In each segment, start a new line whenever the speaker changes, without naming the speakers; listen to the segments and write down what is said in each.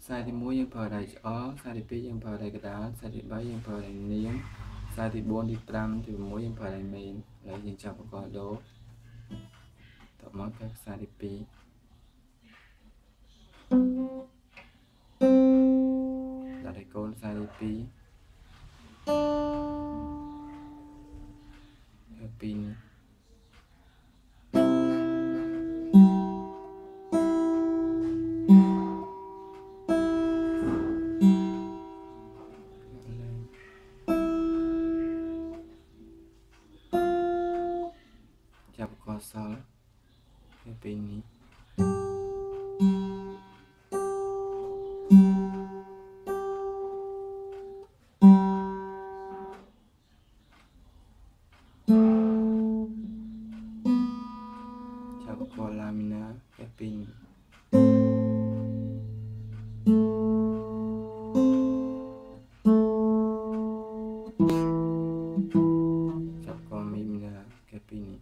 sai thì mũi dương phở đầy ó sai thì pi dương phở đầy cái đá sai thì bấy dương phở đầy niếng sai thì 4 thì 5 thì mũi dương phở đầy mìn lấy dương chọc có đố tập món các sai thì pi là đây con sai thì pi pin chập co sol cái pin này chập co lamina cái pin chập co mimina cái pin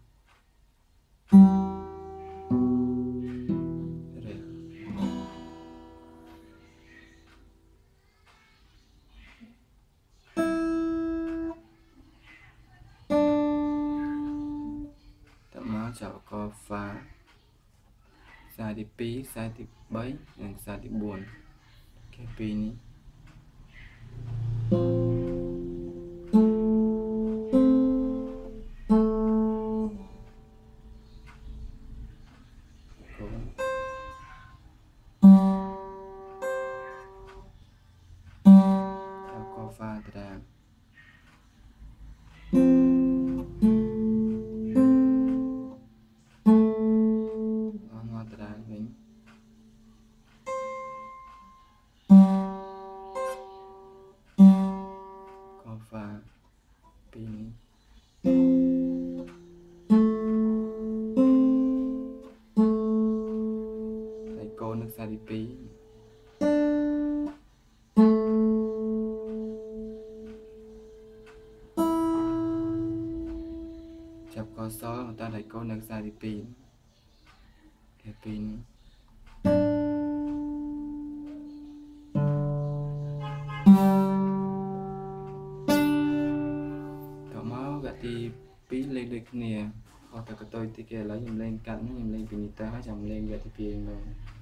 chào co pha sai thì pi sai thì bấy and sai thì buồn cái pin chào co pha ra và pin thầy cô nước sa đi pi chập co số người ta thầy cô nước sa đi pin cái pin thì pi lên được nè hoặc là tôi thì kia lấy dùm lên cạnh dùm lên pinita chồng lên vậy thì phiền rồi